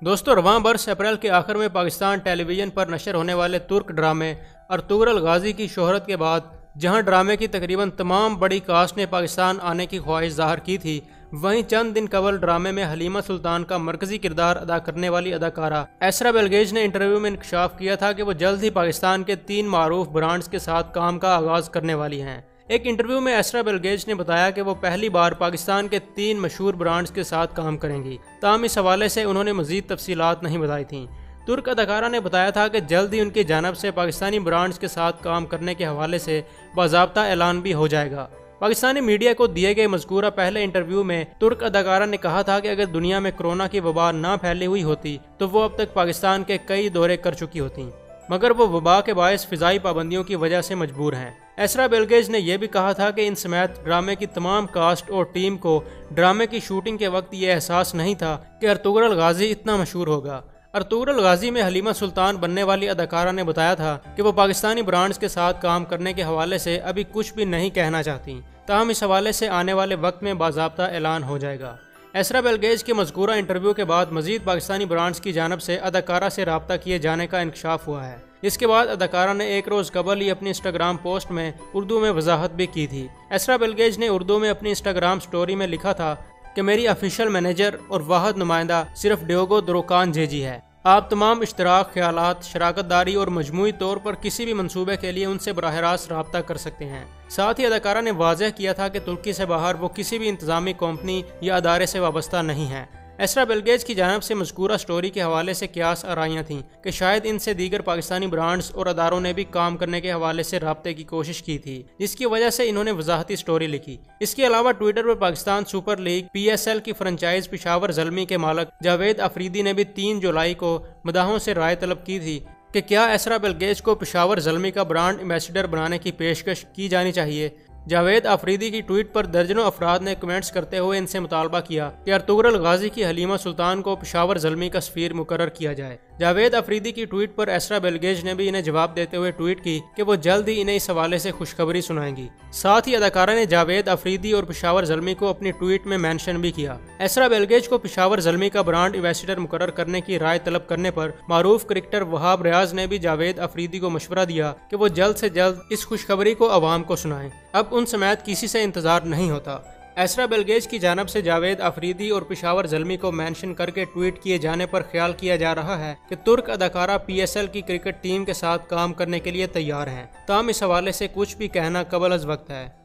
दोस्तों, रवां बरस अप्रैल के आखिर में पाकिस्तान टेलीविजन पर नशर होने वाले तुर्क ड्रामे अर्तुगरुल गाजी की शोहरत के बाद जहां ड्रामे की तकरीबन तमाम बड़ी कास्ट ने पाकिस्तान आने की ख्वाहिश जाहिर की थी, वहीं चंद दिन कबल ड्रामे में हलीमा सुल्तान का मरकजी किरदार अदा करने वाली अदाकारा एसरा बेलगेज ने इंटरव्यू में इंकशाफ किया था कि वो जल्द ही पाकिस्तान के 3 मारूफ ब्रांड्स के साथ काम का आगाज करने वाली हैं। एक इंटरव्यू में एसरा बेलगेज ने बताया कि वो पहली बार पाकिस्तान के 3 मशहूर ब्रांड्स के साथ काम करेंगी। ताहम इस हवाले से उन्होंने मजीद तफसीलात नहीं बताई थीं। तुर्क अदाकारा ने बताया था कि जल्द ही उनकी जानब से पाकिस्तानी ब्रांड्स के साथ काम करने के हवाले से बाज़ाब्ता ऐलान भी हो जाएगा। पाकिस्तानी मीडिया को दिए गए मज़कूरा पहले इंटरव्यू में तुर्क अदाकारा ने कहा था कि अगर दुनिया में कोरोना की वबा ना फैली हुई होती तो वो अब तक पाकिस्तान के कई दौरे कर चुकी होती, मगर वो वबा के बायस फ़िज़ाई पाबंदियों की वजह से मजबूर हैं। एसरा बेलगेज ने यह भी कहा था कि इन समेत ड्रामे की तमाम कास्ट और टीम को ड्रामे की शूटिंग के वक्त ये एहसास नहीं था कि अर्तुगरुल गाजी इतना मशहूर होगा। अर्तुगरुल गाजी में हलीमा सुल्तान बनने वाली अदाकारा ने बताया था कि वो पाकिस्तानी ब्रांड्स के साथ काम करने के हवाले से अभी कुछ भी नहीं कहना चाहती, ताहम इस हवाले से आने वाले वक्त में बाज़ाब्ता ऐलान हो जाएगा। एसरा बेलगेज के मज़कूरा इंटरव्यू के बाद मजीद पाकिस्तानी ब्रांड्स की जानब से अदाकारा से रब्ता किए जाने का इंकशाफ हुआ है। इसके बाद अदाकारा ने एक रोज़ कबल ही अपनी इंस्टाग्राम पोस्ट में उर्दू में वजाहत भी की थी। एसरा बेलगेज ने उर्दू में अपनी इंस्टाग्राम स्टोरी में लिखा था कि मेरी ऑफिशियल मैनेजर और वाहिद नुमाइंदा सिर्फ डियोगो दुरुकान जेजी है। आप तमाम इश्तराक, ख्यालात, शराकत दारी और मजमूई तौर पर किसी भी मंसूबे के लिए उनसे बराह रास्त रब्ता कर सकते हैं। साथ ही अदाकारा ने वाज़ेह किया था कि तुर्की से बाहर वो किसी भी इंतजामी कंपनी या अदारे से वाबस्ता नहीं है। एसरा बेलगेज की जानब से मज़कूरा स्टोरी के हवाले से क्यास आराइयाँ थीं कि शायद इनसे दीगर पाकिस्तानी ब्रांड्स और अदारों ने भी काम करने के हवाले से रब्ते की कोशिश की थी, जिसकी वजह से इन्होंने वजाहती स्टोरी लिखी। इसके अलावा ट्विटर पर पाकिस्तान सुपर लीग PSL की फ्रेंचाइज पेशावर ज़ल्मी के मालिक जावेद अफरीदी ने भी 3 जुलाई को मदाहों से राय तलब की थी कि क्या एसरा बेलगेज को पेशावर ज़ल्मी का ब्रांड एम्बेसडर बनाने की पेशकश की जानी चाहिए। जावेद अफरीदी की ट्वीट पर दर्जनों अफराद ने कमेंट्स करते हुए इनसे मुतालबा किया कि अर्तुगरुल गाजी की हलीमा सुल्तान को पेशावर ज़ल्मी का सफीर मुकर्रर किया जाए। जावेद अफरीदी की ट्वीट पर एसरा बेलगेज ने भी इन्हें जवाब देते हुए ट्वीट की कि वो जल्द ही इन्हें इस हवाले से खुशखबरी सुनाएंगी। साथ ही अदाकारा ने जावेद अफरीदी और पेशावर ज़ल्मी को अपनी ट्वीट में मेंशन भी किया। एसरा बेलगेज को पेशावर ज़ल्मी का ब्रांड एम्बेसडर मुकर्रर करने की राय तलब करने पर मारूफ क्रिकेटर वहाब रियाज ने भी जावेद अफरीदी को मशवरा दिया कि वो जल्द से जल्द इस खुशखबरी को अवाम को सुनाएं। अब उन समेत किसी से इंतजार नहीं होता। एसरा बेलगेज की जानब से जावेद अफरीदी और पेशावर ज़ल्मी को मेंशन करके ट्वीट किए जाने पर ख्याल किया जा रहा है कि तुर्क अदाकारा PSL की क्रिकेट टीम के साथ काम करने के लिए तैयार हैं। ताहम इस हवाले से कुछ भी कहना कबल अज़ वक्त है।